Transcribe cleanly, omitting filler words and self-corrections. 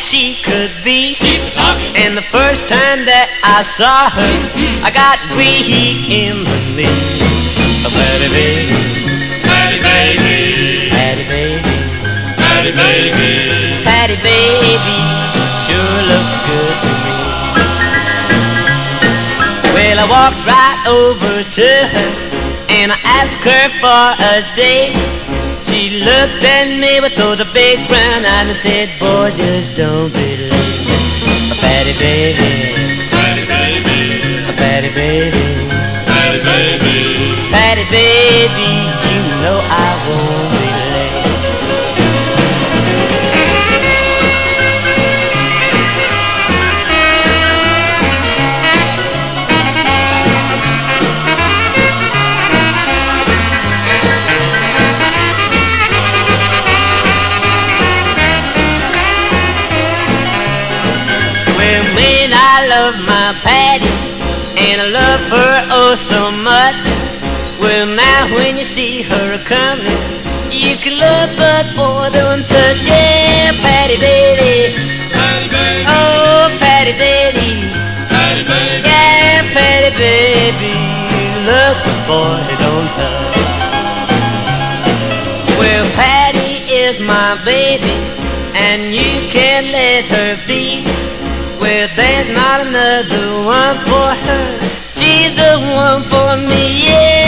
she could be. Keep talking. And the first time that I saw her, I got weak in the knee. Patty baby, Patty baby, Patty baby, Patty baby. Patty baby, sure look good to me. Well, I walked right over to her and I asked her for a date. She looked at me with those big brown eyes and said, boy, just don't be late. Patty baby, Patty baby, Patty baby, Patty baby. Patty baby, you know I won't be late. When I love my Patty, and I love her oh so much. Well now when you see her coming, you can love but boy don't touch. Yeah, Patty baby, Patty baby, oh Patty baby, Patty baby. yeah Patty baby, look but boy don't touch. Well Patty is my baby, and you can't let her be. Well, there's not another one for her. She's the one for me, yeah.